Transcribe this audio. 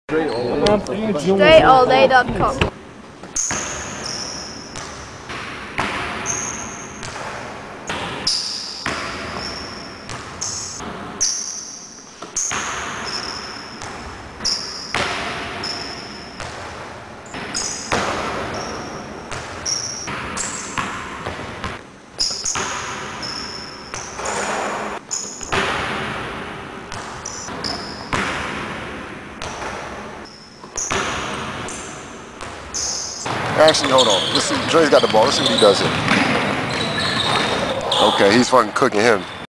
StraightAllDay.com. Actually, hold on. Let's see. Dre's got the ball. Let's see what he does here. Okay, he's fucking cooking him.